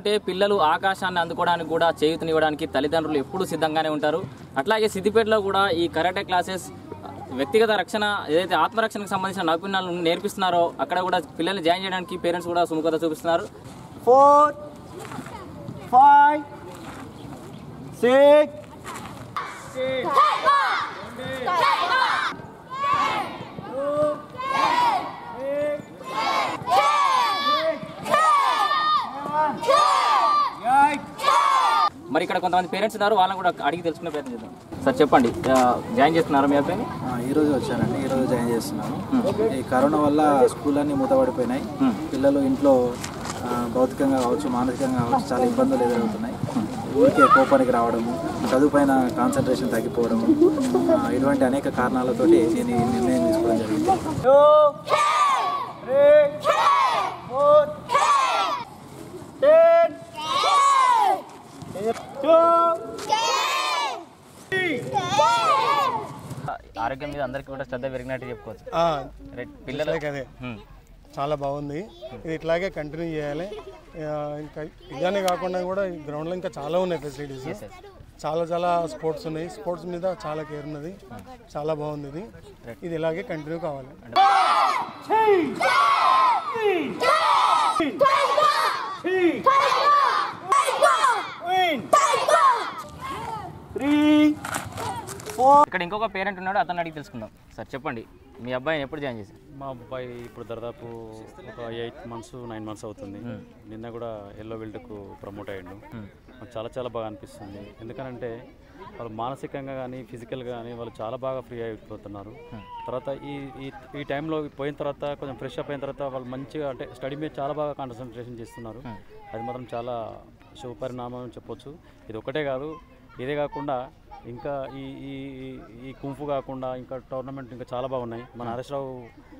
ఉంటే పిల్లలు ఆకాశాన్ని అందుకోవడానికి కూడా చేయూతనివ్వడానికి తల్లిదండ్రులు ఎప్పుడూ సిద్ధంగానే ఉంటారు. అట్లాగే సిద్దిపేటలో కూడా ఈ కరాటే క్లాసెస్ వ్యక్తిగత రక్షణ ఏదైతే ఆత్మరక్షణకు సంబంధించిన నైపుణ్యాలు నేర్పిస్తున్నారో అక్కడ కూడా పిల్లల్ని జాయిన్ చేయడానికి పేరెంట్స్ కూడా సుముఖత చూపిస్తున్నారు. 4 5 6 మరి ఇక్కడ కొంతమంది పేరెంట్స్ ఉన్నారు, వాళ్ళని కూడా అడిగి తెలుసుకునే ప్రయత్నం చేద్దాం. సార్ చెప్పండి, జాయిన్ చేస్తున్నారా మీ అబ్బాయిని? ఈరోజు వచ్చానండి, ఈరోజు జాయిన్ చేస్తున్నాను. ఈ కరోనా వల్ల స్కూల్ అన్నీ మూతపడిపోయినాయి. పిల్లలు ఇంట్లో భౌతికంగా కావచ్చు, మానసికంగా కావచ్చు చాలా ఇబ్బందులు ఎదురవుతున్నాయి. ఊరికే కోపానికి రావడము, చదువు పైన కాన్సన్ట్రేషన్ తగ్గిపోవడము, ఇటువంటి అనేక కారణాలతోటి నేను ఈ నిర్ణయం తీసుకోవడం జరిగింది. 2 3 4 10 ఆరోగ్యం మీద అందరికీ కూడా శ్రద్ధ పెరిగినట్టు చెప్పుకోవచ్చు. పిల్లలకి అదే చాలా బాగుంది. ఇది ఇట్లాగే కంటిన్యూ చేయాలి. ఇంకా ఇదనే కాకుండా కూడా ఈ గ్రౌండ్లో ఇంకా చాలా ఉన్నాయి ఫెసిలిటీస్. చాలా స్పోర్ట్స్ ఉన్నాయి. స్పోర్ట్స్ మీద చాలా కేర్ ఉన్నది. చాలా బాగుంది. ఇది ఇలాగే కంటిన్యూ కావాలి. ఇక్కడ ఇంకొక పేరెంట్ ఉన్నాడు, అతను అడిగి తెలుసుకుందాం. సార్ చెప్పండి, మీ అబ్బాయిని ఎప్పుడు జాయిన్ చేశారు? మా అబ్బాయి ఇప్పుడు దాదాపు ఒక 8 months 9 months అవుతుంది. నిన్న కూడా ఎల్లో బెల్ట్కు ప్రమోట్ అయ్యాడు. నాకు చాలా బాగా అనిపిస్తుంది. ఎందుకంటే వాళ్ళు మానసికంగా కానీ ఫిజికల్గా కానీ వాళ్ళు చాలా బాగా ఫ్రీ అయిపోతున్నారు. తర్వాత ఈ టైంలో పోయిన తర్వాత కొంచెం ఫ్రెష్ అప్ అయిన తర్వాత వాళ్ళు మంచిగా అంటే స్టడీ మీద చాలా బాగా కాన్సన్ట్రేషన్ చేస్తున్నారు. అది మాత్రం చాలా శుభపరిణామం అని చెప్పొచ్చు. ఇది ఒకటే కాదు, ఇదే కాకుండా ఇంకా ఈ కుంఫు కాకుండా ఇంకా టోర్నమెంట్ ఇంకా చాలా బాగున్నాయి. మన హరీష్రావు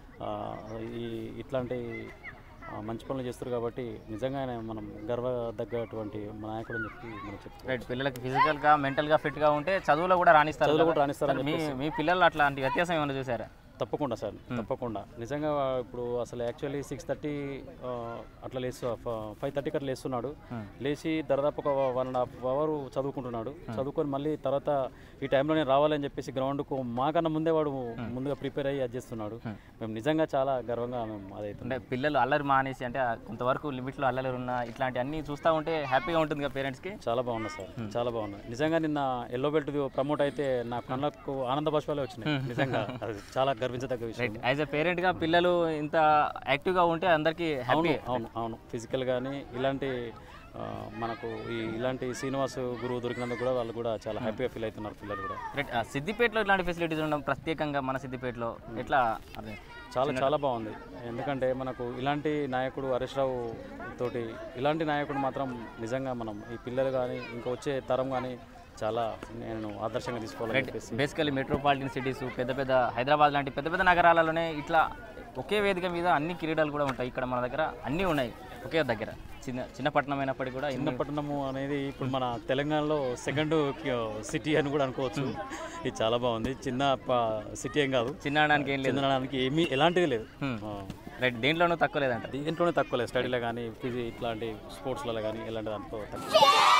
ఇట్లాంటి మంచి పనులు చేస్తారు కాబట్టి నిజంగా మనం గర్వదగ్గటువంటి నాయకుడు అని చెప్పి మనం చెప్తాం. రైట్, పిల్లలకి ఫిజికల్గా మెంటల్గా ఫిట్గా ఉంటే చదువులో కూడా రాణిస్తారు. మీ పిల్లలు అట్లాంటి వ్యత్యాసం ఏమైనా చూసారా? తప్పకుండా సార్, తప్పకుండా. నిజంగా ఇప్పుడు అసలు యాక్చువల్లీ 6:30 అట్లా 5:30 అట్లా లేస్తున్నాడు. లేచి దాదాపు ఒక 1.5 hours చదువుకుంటున్నాడు. చదువుకొని మళ్ళీ తర్వాత ఈ టైంలో నేను రావాలని చెప్పేసి గ్రౌండ్కు మాకన్నా ముందే వాడు ముందుగా ప్రిపేర్ అయ్యి చేస్తున్నాడు. మేము నిజంగా చాలా గర్వంగా మేము అదైతే పిల్లలు అల్లరి మానేసి అంటే కొంతవరకు లిమిట్లో అల్లరి ఉన్న ఇట్లాంటి అన్ని చూస్తూ ఉంటే హ్యాపీగా ఉంటుంది కదా పేరెంట్స్కి. చాలా బాగున్నా సార్, చాలా బాగున్నా. నిజంగా నిన్న ఎల్లో బెల్ట్ ప్రమోట్ అయితే నా కళ్ళకు ఆనంద బాష్పాలే వచ్చినాయి. నిజంగా అది చాలా గర్వించదగ్గ విషయం. యాజ్ ఎ పేరెంట్గా పిల్లలు ఇంత యాక్టివ్గా ఉంటే అందరికీ హ్యాపీ. అవును ఫిజికల్ కానీ ఇలాంటి మనకు ఇలాంటి శ్రీనివాస్ గురువు దొరికినందుకు కూడా వాళ్ళు కూడా చాలా హ్యాపీగా ఫీల్ అవుతున్నారు పిల్లలు కూడా. రైట్, సిద్దిపేటలో ఇలాంటి ఫెసిలిటీస్ ఉండడం ప్రత్యేకంగా మన సిద్దిపేటలో ఎట్లా? చాలా బాగుంది. ఎందుకంటే మనకు ఇలాంటి నాయకుడు హరీష్రావు తోటి ఇలాంటి నాయకుడు మాత్రం నిజంగా మనం ఈ పిల్లలు కానీ ఇంకా వచ్చే తరం కానీ చాలా నేను ఆదర్శంగా తీసుకోవాలి. బేసికలీ మెట్రోపాలిటన్ సిటీస్ పెద్ద హైదరాబాద్ లాంటి పెద్ద నగరాలలోనే ఇట్లా ఒకే వేదిక మీద అన్ని క్రీడలు కూడా ఉంటాయి. ఇక్కడ మన దగ్గర అన్నీ ఉన్నాయి ఒకే దగ్గర. చిన్న పట్టణం అయినప్పటికీ కూడా చిన్న పట్టణము అనేది ఇప్పుడు మన తెలంగాణలో 2nd సిటీ అని కూడా అనుకోవచ్చు. ఇది చాలా బాగుంది. చిన్న సిటీ ఏం కాదు, చిన్నడానికి ఏం లేదు, చిన్నడానికి ఎలాంటిది లేదు. రైట్, దేంట్లోనూ తక్కువ లేదంట. దేంట్లోనే తక్కువ లేదు. స్టడీలో కానీ ఇట్లాంటి స్పోర్ట్స్లలో కానీ ఇలాంటి దాంట్లో తక్కువ.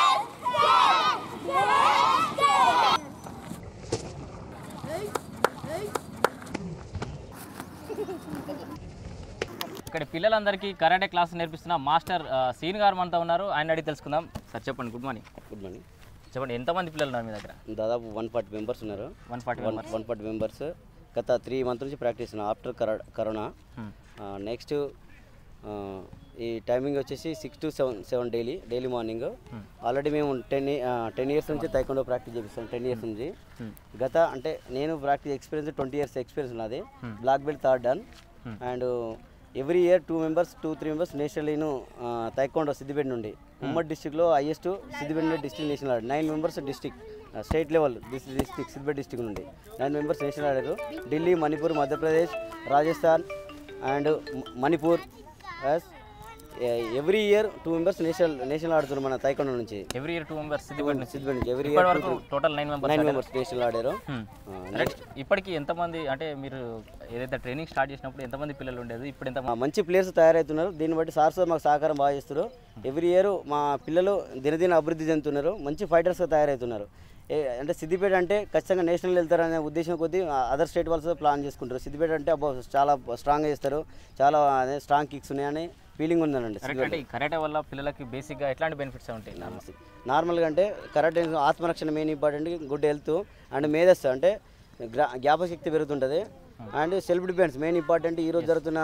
ఇక్కడ పిల్లలందరికీ కరాటే క్లాస్ నేర్పిస్తున్న మాస్టర్ సీన్ గారు మనతో ఉన్నారు. ఆయన అడిగి తెలుసుకుందాం. సార్ చెప్పండి. Good morning. Good morning. చెప్పండి, ఎంతమంది పిల్లలు ఉన్నారు మీ దగ్గర? దాదాపు 140 members ఉన్నారు. 140 members. గత 3 months నుంచి ప్రాక్టీస్ ఆఫ్టర్ కరోనా. నెక్స్ట్ ఈ టైమింగ్ వచ్చేసి 6 to 7 డైలీ మార్నింగ్. ఆల్రెడీ మేము 10 years నుంచి తైకొండో ప్రాక్టీస్ చేపిస్తాం. 10 years నుంచి. గత అంటే నేను ప్రాక్టీస్ ఎక్స్పీరియన్స్ 20 years ఎక్స్పీరియన్స్ ఉన్నది. Black belt 3rd dan. And every year 2-3 members నేషనల్లీను తైకొండో సిద్దిపేట నుండి ఉమ్మడి డిస్టిక్లో హైయెస్ట్ సిద్దిపేట నుండి డిస్ట్రిక్ట్ నేషనల్ ఆడారు. 9 members district state level district Siddipet district నుండి 9 members నేషనల్ ఆడారు. Delhi, Manipur, Madhya Pradesh, Rajasthan and Manipur every year 2 members national ఆడుతున్నారు మన తైకొండ నుంచి. ఎవ్రీ ఇయర్ 2 మెంబర్స్ సిద్దిపేట నుంచి every year total 9 members national ఆడారు. ఇప్పటికి ఎంతమంది అంటే మీరు ఏదైతే ట్రైనింగ్ స్టార్ట్ చేసినప్పుడు ఎంతమంది పిల్లలు ఉండేది, ఇప్పుడు ఎంత మంచి ప్లేయర్స్ తయారవుతున్నారు. దీన్ని బట్టి సార్స్ మాకు సహకారం బాగా చేస్తారు. ఎవ్రీ ఇయర్ మా పిల్లలు దినదిన అభివృద్ధి చెందుతున్నారు, మంచి ఫైటర్స్గా తయారవుతున్నారు. అంటే సిద్దిపేట అంటే ఖచ్చితంగా నేషనల్ వెళ్తారనే ఉద్దేశం కొద్దీ అదర్ స్టేట్ వాళ్ళతో ప్లాన్ చేసుకుంటారు. సిద్దిపేట అంటే చాలా స్ట్రాంగ్గా చేస్తారు, చాలా స్ట్రాంగ్ కిక్స్ ఉన్నాయని ఫీలింగ్ ఉందండి. కరాటే వల్ల పిల్లలకి బేసిక్గా ఎట్లాంటి బెనిఫిట్స్ ఉంటాయి? నార్మల్గా అంటే కరాటే ఆత్మరక్షణ main important, good health and మేధస్సు అంటే జ్ఞాపకశక్తి పెరుగుతుంటుంది. And self defence main important. ఈరోజు జరుగుతున్న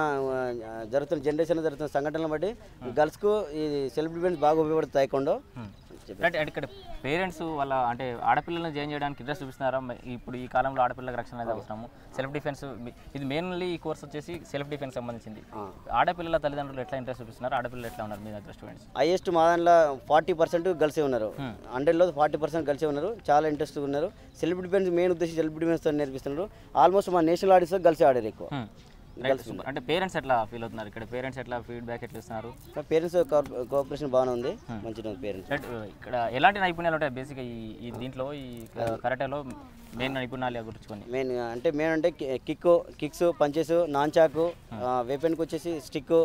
జనరేషన్ జరుగుతున్న సంఘటనలు బట్టి గర్ల్స్కు ఈ సెల్ఫ్ డిఫెన్స్ బాగా ఉపయోగపడుతుంది తైకొండో. ఇక్కడ పేరెంట్స్ వాళ్ళ అంటే ఆడపిల్లలను జాయిన్ చేయడానికి ఇంట్రెస్ట్ చూపిస్తున్నారా? ఇప్పుడు ఈ కాలంలో ఆడపిల్లలకు రక్షణ అనేది అవసరము. సెల్ఫ్ డిఫెన్స్ ఇది మెయిన్లీ ఈ కోర్స్ వచ్చేసి సెల్ఫ్ డిఫెన్స్ సంబంధించింది. ఆడపిల్లల తల్లిదండ్రులు ఎట్లా ఇంట్రెస్ట్ చూపిస్తున్నారు? ఆడపిల్లలు ఎట్లా ఉన్నారు మీ దగ్గర స్టూడెంట్స్? హైయెస్ట్ మా దాంట్లో 40% గర్ల్సే ఉన్నారు. 100లో 40% గర్ల్సే ఉన్నారు, చాలా ఇంట్రెస్ట్ ఉన్నారు. సెల్ఫ్ డిఫెన్స్ మెయిన్ ఉద్దేశం సెల్ఫ్ డిఫెన్స్ నేర్పిస్తున్నారు. ఆల్మోస్ట్ మా నేషనల్ ఆడిస్ గర్ల్సే ఆడారు ఎక్కువ. అంటే పేరెంట్స్ ఎట్లా ఫీల్ అవుతున్నారు? ఇక్కడ పేరెంట్స్ ఎట్లా ఫీడ్బ్యాక్ ఎట్లా ఇస్తున్నారు? పేరెంట్స్ కోఆపరేషన్ బాగానే ఉంది, మంచిగా ఉంది పేరెంట్స్. ఇక్కడ ఎలాంటి నైపుణ్యాలు ఉంటాయి బేసిక్గా ఈ దీంట్లో ఈ కరాటేలో మెయిన్ నైపుణ్యాలు గుర్తుంచుకొని? మెయిన్ అంటే కిక్స్, పంచెస్, నాన్చాకు, వెపన్కి వచ్చేసి స్టిక్,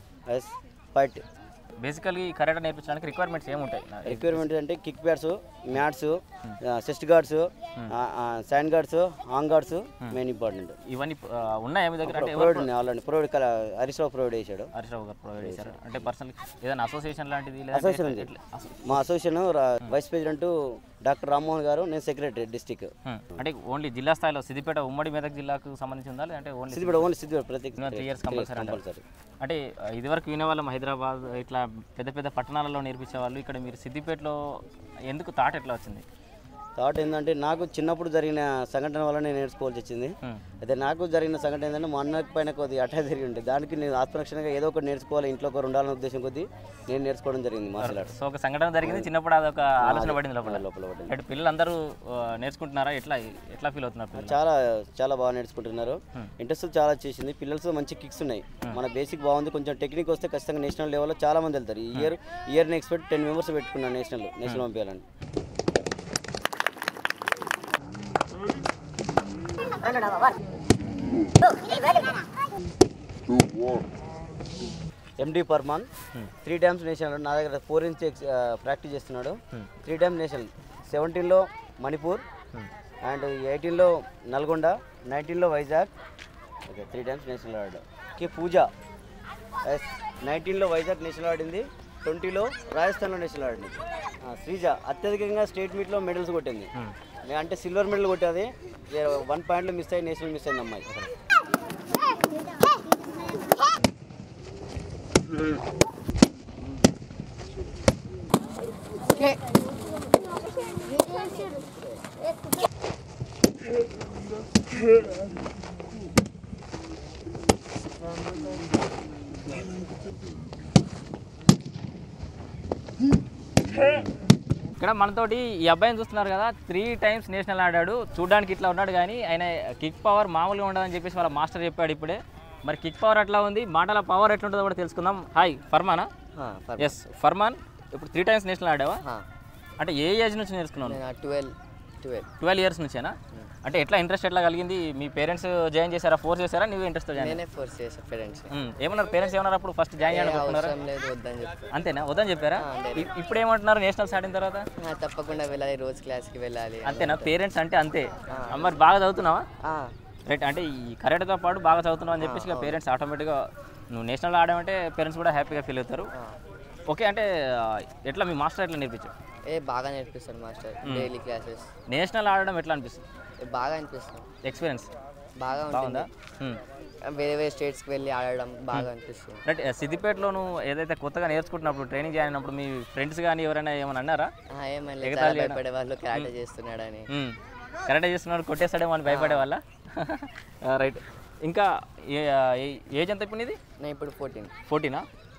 ఫైట్. బేసికల్లీ కరాటే నేర్పించడానికి రిక్వైర్మెంట్స్ ఏముంటాయి? రిక్వైర్మెంట్స్ అంటే kick pads, mats, chest guards, sand guards, hand guards main important. ఇవన్నీ ఉన్నాయా మీ దగ్గర? ఆల్రెడీ ప్రొవైడ్ హరీష్రావు ప్రొవైడ్ చేశాడు. హరీష్రావు గారు ప్రొవైడ్ చేశారు. అంటే పర్సనల్ ఏదైనా అసోసియేషన్ లాంటిది? అసోసియేషన్ మా association vice president doctor Rammohan గారు, నేను సెక్రటరీ డిస్టిక్. అంటే ఓన్లీ జిల్లా స్థాయిలో సిద్దిపేట ఉమ్మడి మెదక్ జిల్లాకు సంబంధించి ఉందా లేదంటే ఓన్లీ సిద్దిపేట ప్రతి 3 ఇయర్స్ కంపల్సరీ? అంటే ఇదివరకు వినేవాళ్ళం హైదరాబాద్ ఇట్లా పెద్ద పెద్ద పట్టణాలలో నేర్పించేవాళ్ళు. ఇక్కడ మీరు సిద్దిపేటలో ఎందుకు థాట్ ఎట్లా వచ్చింది? థాట్ ఏంటంటే నాకు చిన్నప్పుడు జరిగిన సంఘటన వల్ల నేను నేర్చుకోవాల్సి వచ్చింది. అయితే నాకు జరిగిన సంఘటన ఏంటంటే మా అన్న పైన కొద్దిగా అటాక్ జరిగి ఉంటుంది. దానికి నేను ఆత్మరక్షణగా ఏదో ఒకటి నేర్చుకోవాలి, ఇంట్లో ఒకరు ఉండాలనే ఉద్దేశం కొద్దీ నేను నేర్చుకోవడం జరిగింది మార్షల్ ఆర్ట్స్. సో ఒక సంఘటన జరిగింది చిన్నప్పుడు, అదొక ఆలోచన పడింది లోపల. అంటే పిల్లలందరూ నేర్చుకుంటున్నారా? ఎట్లా ఫీల్ అవుతున్నారు? చాలా బాగా నేర్చుకుంటున్నారు. ఇంట్రెస్ట్ చాలా చేసింది. పిల్లలతో మంచి కిక్స్ ఉన్నాయి. మన బేసిక్ బాగుంది. కొంచెం టెక్నిక్ వస్తే ఖచ్చితంగా నేషనల్ లెవెల్లో చాలా మంది వెళ్తారు. ఈ ఇయర్ ఎక్స్పెక్ట్ 10 మెంబర్స్ పెట్టుకున్నాను నేషనల్ పంపించాలని. M D Farman 3 times national. నా దగ్గర 4 inch ప్రాక్టీస్ చేస్తున్నాడు. 3 times నేషనల్. 17లో మణిపూర్ అండ్ 18లో నల్గొండ, 19లో వైజాగ్. ఓకే, 3 times నేషనల్ ఆడాడు. పూజ 19లో వైజాగ్ నేషనల్ ఆడింది, 20లో రాజస్థాన్లో నేషనల్ ఆడింది. శ్రీజ అత్యధికంగా స్టేట్ మీట్లో మెడల్స్ కొట్టింది. అంటే సిల్వర్ మెడల్ కొట్టేది, 1 పాయింట్లో మిస్ అయ్యి నేషనల్ మిస్ అయింది అమ్మాయి. ఇక్కడ మనతోటి ఈ అబ్బాయిని చూస్తున్నారు కదా, 3 times నేషనల్ ఆడాడు. చూడడానికి ఇట్లా ఉన్నాడు కానీ ఆయన కిక్ పవర్ మామూలుగా ఉండదని చెప్పేసి వాళ్ళ మాస్టర్ చెప్పాడు ఇప్పుడే. మరి కిక్ పవర్ ఎట్లా ఉంది, మాటల పవర్ ఎట్లుంటుందో కూడా తెలుసుకుందాం. హాయ్ ఫర్మానా? ఎస్ ఫర్మాన్, ఇప్పుడు 3 times నేషనల్ ఆడావా? అంటే ఏ ఏజ్ నుంచి నేర్చుకున్నాను? 12 years నుంచేనా? అంటే ఎట్లా ఇంట్రెస్ట్ ఎట్లా కలిగింది? మీ పేరెంట్స్ జాయిన్ చేశారా, ఫోర్స్ చేశారా, నువ్వు ఇంట్రెస్ట్ జాయిన్? నేనే ఫోర్స్ చేశాను పేరెంట్స్. ఏమన్నారు పేరెంట్స్? ఏమన్నారు అప్పుడు ఫస్ట్ జాయిన్ చేయాలనుకున్నారా? లేదు, వద్దని చెప్పారు. అంతేనా? వద్దని చెప్పారా? ఇప్పుడు ఏమంటున్నారు నేషనల్స్ ఆడిన తర్వాత? తప్పకుండా వెళ్ళాలి, రోజు క్లాస్కి వెళ్ళాలి. అంతేనా? పేరెంట్స్ అంటే అంతే. మరి బాగా చదువుతున్నావా? రైట్. అంటే ఈ కరాటేతో పాటు బాగా చదువుతున్నావు అని చెప్పేసి పేరెంట్స్ ఆటోమేటిక్గా నువ్వు నేషనల్ ఆడామంటే పేరెంట్స్ కూడా హ్యాపీగా ఫీల్ అవుతారు. ఓకే, అంటే ఎట్లా మీ మాస్టర్ ఎట్లా నేర్పించారు? బాగా నేర్పిస్తాను మాస్టర్, డైలీ క్లాసెస్. నేషనల్ ఆడడం ఎట్లా అనిపిస్తుంది? బాగా అనిపిస్తుంది. ఎక్స్పీరియన్స్ బాగా ఉంటుందా? వేరే వేరే స్టేట్స్కి వెళ్ళి ఆడడం బాగా అనిపిస్తుంది. రైట్. సిద్దిపేటలో నువ్వు ఏదైతే కొత్తగా నేర్చుకుంటున్నప్పుడు ట్రైనింగ్ జాయిన్ అయినప్పుడు మీ ఫ్రెండ్స్ కానీ ఎవరైనా ఏమైనా అన్నారా? ఏమైనా భయపడే వాళ్ళు కరాటే చేస్తున్నాడని. కరాటే చేస్తున్నాడు కొట్టేస్తాడేమో అని భయపడే వాళ్ళ? రైట్. ఇంకా ఏజ్ ఎంత ఇప్పుడు ఇది? నేను ఇప్పుడు 14. 14ఆ?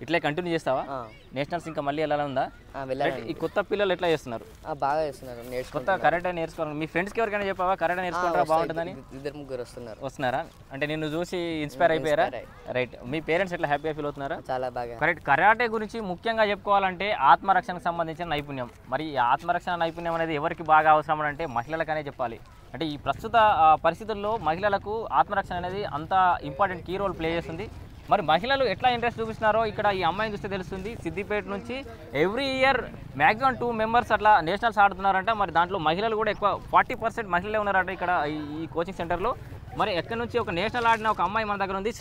ఇట్లా కంటిన్యూ చేస్తావా? నేషనల్స్ ఇంకా మళ్ళీ వెళ్ళాలని ఉందా? ఈ కొత్త పిల్లలు ఎట్లా చేస్తున్నారు? బాగా చేస్తున్నారు. కొత్త కరాటే నేర్చుకోవాలి. మీ ఫ్రెండ్స్కి ఎవరికైనా చెప్పావా కరాటే నేర్చుకుంటారా బాగుంటుందని? 2-3 వస్తున్నారా? అంటే నిన్ను చూసి ఇన్స్పైర్ అయిపోయారా? రైట్. మీ పేరెంట్స్ ఎట్లా హ్యాపీగా ఫీల్ అవుతున్నారా? చాలా బాగా. కరెక్ట్. కరాటే గురించి ముఖ్యంగా చెప్పుకోవాలంటే ఆత్మరక్షణకు సంబంధించిన నైపుణ్యం. మరి ఈ ఆత్మరక్షణ నైపుణ్యం అనేది ఎవరికి బాగా అవసరం అంటే మహిళలకనే చెప్పాలి. అంటే ఈ ప్రస్తుత పరిస్థితుల్లో మహిళలకు ఆత్మరక్షణ అనేది అంత ఇంపార్టెంట్ కీ రోల్ ప్లే చేస్తుంది. మరి మహిళలు ఎట్లా ఇంట్రెస్ట్ చూపిస్తున్నారో ఇక్కడ ఈ అమ్మాయిని చూస్తే తెలుస్తుంది. సిద్దిపేట నుంచి ఎవ్రీ ఇయర్ మ్యాక్సిమం 2 మెంబర్స్ అట్లా నేషనల్స్ ఆడుతున్నారంట. మరి దాంట్లో మహిళలు కూడా ఎక్కువ 40% మహిళలే ఉన్నారంట ఇక్కడ ఈ కోచింగ్ సెంటర్లో. మరి ఎక్కడి నుంచి ఒక నేషనల్ ఆడిన ఒక అమ్మాయి మన దగ్గర ఉంది,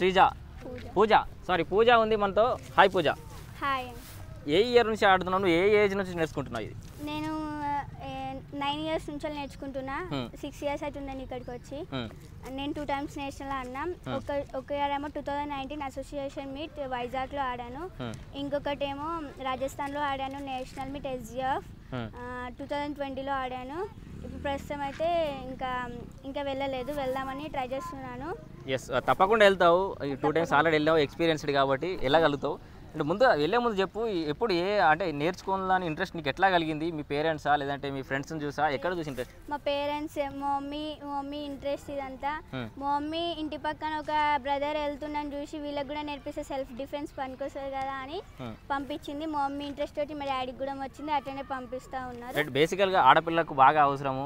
పూజ ఉంది మనతో. హాయ్ పూజ. హాయ్. ఏ ఇయర్ నుంచి ఆడుతున్నావు? ఏ ఏజ్ నుంచి నేర్చుకుంటున్నావు ఇది? నేను 9 ఇయర్స్ నుంచి నేర్చుకుంటున్నా. 6 ఇయర్స్ అవుతుందని ఇక్కడికి వచ్చి. నేను 2 టైమ్స్ నేషనల్ ఆడినా. ఒక ఇయర్ ఏమో 2019 అసోసియేషన్ మీట్ వైజాగ్లో ఆడాను. ఇంకొకటి ఏమో రాజస్థాన్లో ఆడాను నేషనల్ మీట్ SGF. 2020లో ఆడాను. ఇప్పుడు ప్రస్తుతం అయితే ఇంకా వెళ్ళలేదు, వెళ్దామని ట్రై చేస్తున్నాను. ఎస్, తప్పకుండా వెళ్తావు. 2 టైమ్స్ ఆల్రెడీ వెళ్ళావు, ఎక్స్పీరియన్స్డ్ కాబట్టి వెళ్ళగలుగుతావు. అంటే ముందు వెళ్ళే ముందు చెప్పు, ఎప్పుడు అంటే నేర్చుకోవాలని ఇంట్రెస్ట్ నీకు ఎట్లా కలిగింది? మీ పేరెంట్సా లేదంటే మీ ఫ్రెండ్స్ని చూసా? ఎక్కడ చూసి ఇంట్రెస్ట్? మా పేరెంట్స్, మా మమ్మీ ఇంట్రెస్ట్ ఇదంతా. మా మమ్మీ ఇంటి పక్కన ఒక బ్రదర్ వెళ్తుందని చూసి వీళ్ళకి కూడా నేర్పిస్తే సెల్ఫ్ డిఫెన్స్ పనికొస్తుంది కదా అని పంపించింది. మా మమ్మీ ఇంట్రెస్ట్ తోటి మా డాడీకి కూడా వచ్చింది, అట్లనే పంపిస్తూ ఉన్నారు. బేసికల్గా ఆడపిల్లకు బాగా అవసరము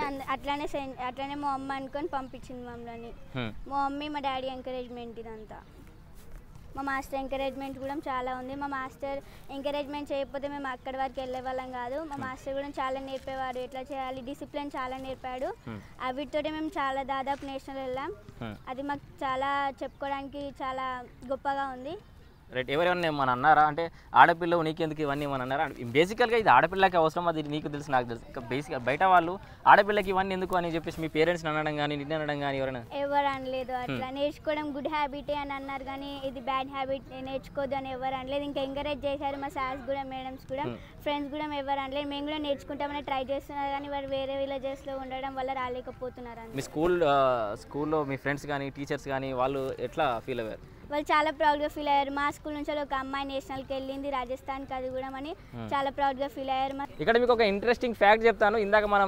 అట్లనే మా అమ్మ అనుకొని పంపించింది మమ్మల్ని. మా మమ్మీ మా డాడీ ఎంకరేజ్మెంట్ ఇదంతా. మా మాస్టర్ ఎంకరేజ్మెంట్ కూడా చాలా ఉంది. మా మాస్టర్ ఎంకరేజ్మెంట్ చేయకపోతే మేము అక్కడి వరకు వెళ్ళే వాళ్ళం కాదు. మా మాస్టర్ కూడా చాలా నేర్పేవాడు, ఎట్లా చేయాలి, డిసిప్లిన్ చాలా నేర్పాడు. వీటితోటే మేము చాలా దాదాపు నేషనల్ వెళ్ళాం. అది మాకు చాలా చెప్పుకోవడానికి చాలా గొప్పగా ఉంది. రైట్. ఎవరైనా ఏమన్నా అన్నారా? అంటే ఆడపిల్లవు నీకెందుకు ఇవన్నీ ఏమన్నా అన్నారా? బేసికల్గా ఇది ఆడపిల్లకి అవసరం, అది నీకు తెలుసు, నాకు తెలుసు. బేసిక్గా బయట వాళ్ళు ఆడపిల్లకి ఇవన్నీ ఎందుకు అని చెప్పేసి మీ పేరెంట్స్ని అనడం కానీ నిన్ను అనడం కానీ ఎవరు అనలేదు. అట్లా నేర్చుకోవడం గుడ్ హ్యాబిటే అని అన్నారు, కానీ ఇది బ్యాడ్ హ్యాబిట్ నేర్చుకోవద్దు అని ఎవరు అనలేదు. ఇంకా ఎంకరేజ్ చేశారు మా సార్స్ కూడా, మేడమ్స్ కూడా, ఫ్రెండ్స్ కూడా ఎవరు అనలేదు. మేము కూడా నేర్చుకుంటామని ట్రై చేస్తున్నారు, కానీ వారు వేరే విలేజెస్లో ఉండడం వల్ల రాలేకపోతున్నారు. మీ స్కూల్లో మీ ఫ్రెండ్స్ కానీ టీచర్స్ కానీ వాళ్ళు ఎట్లా ఫీల్ అయ్యారు? వాళ్ళు చాలా ప్రౌడ్గా ఫీల్ అయ్యారు. మా స్కూల్ నుంచి ఒక అమ్మాయి నేషనల్కి వెళ్ళింది, రాజస్థాన్కి, అది కూడా అని చాలా ప్రౌడ్గా ఫీల్ అయ్యారు. ఇక్కడ మీకు ఒక ఇంట్రెస్టింగ్ ఫ్యాక్ట్ చెప్తాను. ఇందాక మనం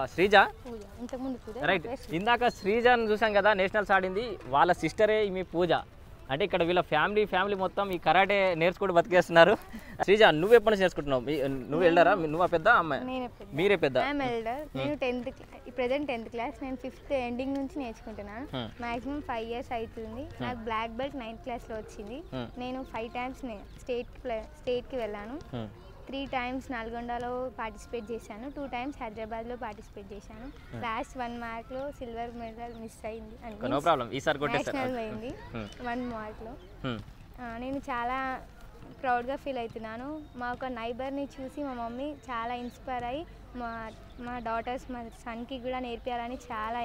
రైట్, ఇందాక శ్రీజాని చూసాం కదా, నేషనల్స్ ఆడింది. వాళ్ళ సిస్టరే మీ పూజ. అంటే ఇక్కడ వీళ్ళ ఫ్యామిలీ మొత్తం ఈ కరాటే నేర్చుకుంటూ బతికేస్తున్నారు. శ్రీజ, నువ్వు ఎప్పటి నుంచి నేర్చుకుంటున్నావు? నువ్వు వెళ్ళారా? నువ్వు పెద్ద అమ్మాయి? మీరే పెద్ద? నేను 10th క్లాస్. నేను 5th ఎండింగ్ నుంచి నేర్చుకుంటున్నాను. మాక్సిమం 5 ఇయర్స్ అవుతుంది. నాకు బ్లాక్ బెల్ట్ 9th క్లాస్లో వచ్చింది. నేను 5 టైమ్స్ స్టేట్కి వెళ్ళాను. 3 టైమ్స్ నల్గొండలో పార్టిసిపేట్ చేశాను. 2 టైమ్స్ హైదరాబాద్లో పార్టిసిపేట్ చేశాను. లాస్ట్ 1 మార్క్లో సిల్వర్ మెడల్ మిస్ అయింది, నేషనల్ పోయింది 1 మార్క్లో. నేను చాలా ప్రౌడ్గా ఫీల్ అవుతున్నాను. మా ఒక నైబర్ని చూసి మా మమ్మీ చాలా ఇన్స్పైర్ అయ్యి మా డాటర్స్, మా సన్కి కూడా నేర్పించాలని చాలా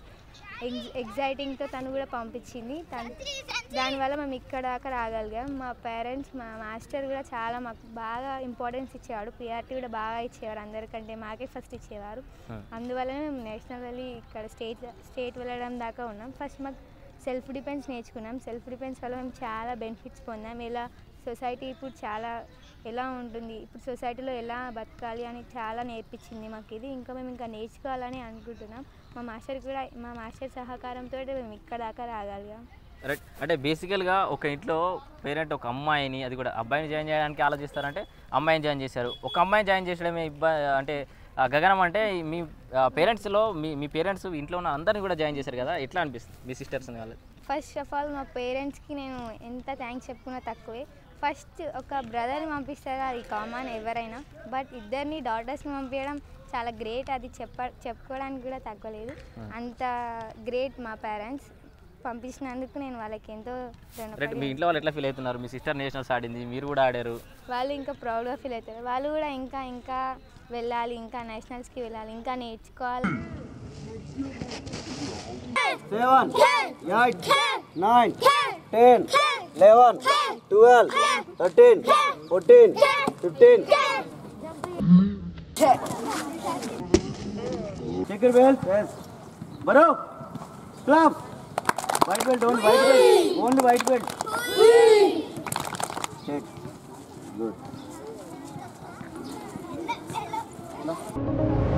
ఎగ్జైటింగ్తో తను కూడా పంపించింది. దానివల్ల మేము ఇక్కడ దాకా రాగలిగాం. మా పేరెంట్స్, మా మాస్టర్ కూడా చాలా మాకు బాగా ఇంపార్టెన్స్ ఇచ్చేవాడు, ప్రియారిటీ కూడా బాగా ఇచ్చేవారు. అందరికంటే మాకే ఫస్ట్ ఇచ్చేవారు. అందువల్లనే మేము నేషనల్ వెళ్ళి ఇక్కడ స్టేట్ వెళ్ళడం దాకా ఉన్నాం. ఫస్ట్ మాకు సెల్ఫ్ డిఫెన్స్ నేర్చుకున్నాం. సెల్ఫ్ డిఫెన్స్ వల్ల మేము చాలా బెనిఫిట్స్ పొందాం. సొసైటీ ఇప్పుడు చాలా ఎలా ఉంటుంది, ఇప్పుడు సొసైటీలో ఎలా బతకాలి అని చాలా నేర్పించింది మాకు ఇది. మేము ఇంకా నేర్చుకోవాలని అనుకుంటున్నాం. మా మాస్టర్ సహకారంతో మేము ఇక్కడ దాకా రాగలిగాం. రైట్. అంటే బేసికల్గా ఒక ఇంట్లో పేరెంట్ ఒక అమ్మాయిని, అది కూడా అబ్బాయిని జాయిన్ చేయడానికి ఆలోచిస్తారంటే అమ్మాయిని జాయిన్ చేశారు. ఒక అమ్మాయిని జాయిన్ చేయడమే అంటే గగనం. అంటే మీ పేరెంట్స్లో మీ పేరెంట్స్ ఇంట్లో ఉన్న అందరినీ కూడా జాయిన్ చేశారు కదా, ఎట్లా అనిపిస్తుంది మీ సిస్టర్స్ని? వాళ్ళు ఫస్ట్ ఆఫ్ ఆల్ మా పేరెంట్స్కి నేను ఎంత థ్యాంక్స్ చెప్పుకున్నా తక్కువే. ఫస్ట్ ఒక బ్రదర్ని పంపిస్తారు, అది కామన్ ఎవరైనా. బట్ ఇద్దరిని డాటర్స్ని పంపించడం చాలా గ్రేట్. అది చెప్పుకోవడానికి కూడా తక్కువలేదు. అంత గ్రేట్ మా పేరెంట్స్. పంపించినందుకు నేను వాళ్ళకి ఎంతో రుణపడి. మీ ఇంట్లో వాళ్ళు ఎట్లా ఫీల్ అవుతున్నారు? మీ సిస్టర్ నేషనల్స్ ఆడింది, మీరు కూడా ఆడారు. వాళ్ళు ఇంకా ప్రౌడ్గా ఫీల్ అవుతారు. వాళ్ళు కూడా ఇంకా వెళ్ళాలి, ఇంకా నేషనల్స్కి వెళ్ళాలి, ఇంకా నేర్చుకోవాలి. 7, 8, 9, 10, 11, 12, 13, 14, 15. Check your belt. Yes. Baro. Clap. White belt, don't white belt. Only white belt. Straight. Good.